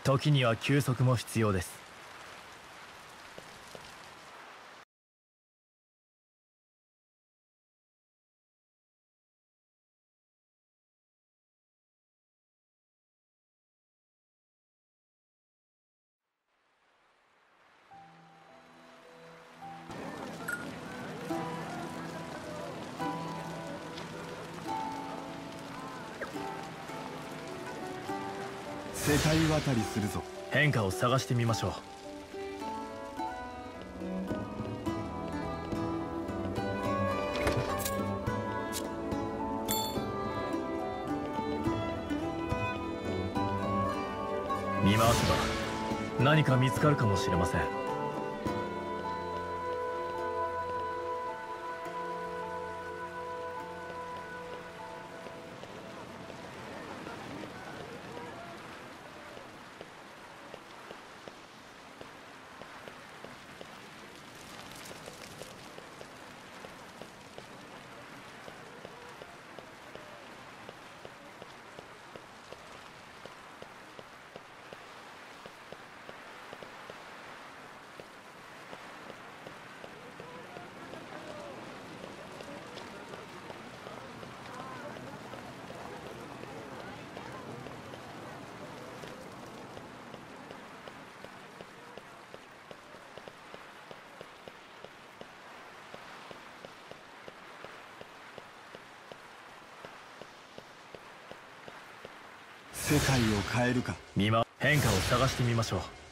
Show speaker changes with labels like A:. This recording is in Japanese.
A: 時には休息も必要です。
B: 世界渡りするぞ。
A: 変化を探してみましょう。見回せば何か見つかるかもしれません。
B: 世界を変えるか。
A: 変化を探してみましょう。